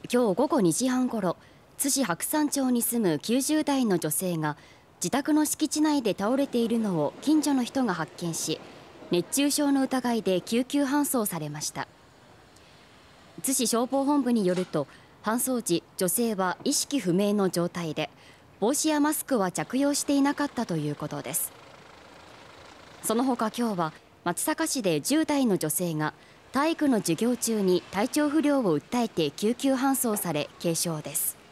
今日午後2時半ごろ、津市白山町に住む90代の女性が自宅の敷地内で倒れているのを近所の人が発見し、熱中症の疑いで救急搬送されました。津市消防本部によると、搬送時、女性は意識不明の状態で、帽子やマスクは着用していなかったということです。その他、今日は松阪市で10代の女性が体育の授業中に体調不良を訴えて救急搬送され軽傷です。